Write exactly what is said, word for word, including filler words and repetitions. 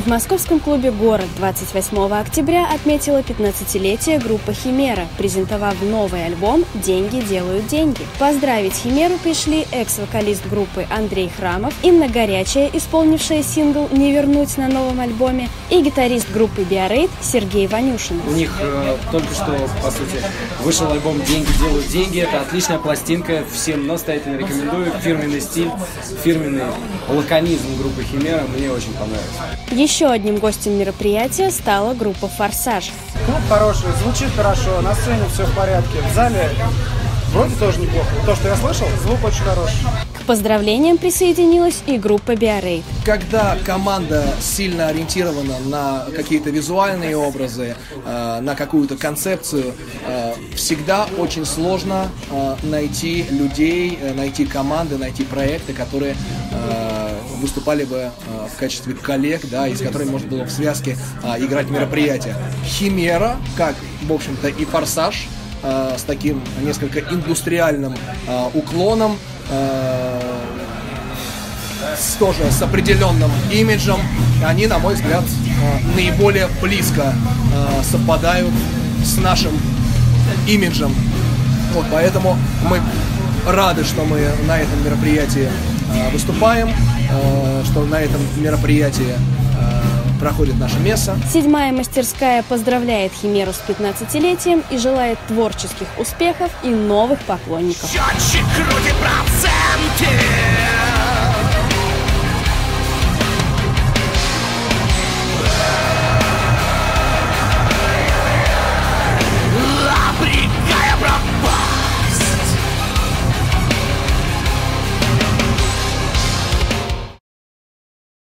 В московском клубе «Город» двадцать восьмого октября отметила пятнадцатилетие группа «Химера», презентовав новый альбом «Деньги делают деньги». Поздравить «Химеру» пришли экс-вокалист группы Андрей Храмов, Инна Горячая, исполнившая сингл «Не вернуть» на новом альбоме, и гитарист группы «Биорейд» Сергей Ванюшин. У них э, только что, по сути, вышел альбом «Деньги делают деньги». Это отличная пластинка, всем настоятельно рекомендую. Фирменный стиль, фирменный лаконизм группы «Химера» мне очень понравился. Еще одним гостем мероприятия стала группа «Форсаж». Клуб хороший, звучит хорошо, на сцене все в порядке, в зале вроде тоже неплохо. То, что я слышал, звук очень хороший. К поздравлениям присоединилась и группа «Биорейд». Когда команда сильно ориентирована на какие-то визуальные образы, э, на какую-то концепцию, э, всегда очень сложно э, найти людей, э, найти команды, найти проекты, которые э, выступали бы э, в качестве коллег, да, и с которыми можно было в связке э, играть мероприятия. «Химера», как, в общем-то, и «Форсаж», э, с таким несколько индустриальным э, уклоном, э, с, тоже с определенным имиджем, они, на мой взгляд, э, наиболее близко э, совпадают с нашим имиджем. Вот, поэтому мы рады, что мы на этом мероприятии э, выступаем, э, что на этом мероприятии э, проходит наша месса. Седьмая мастерская поздравляет «Химеру» с пятнадцатилетием и желает творческих успехов и новых поклонников. Счетчик крутит проценты.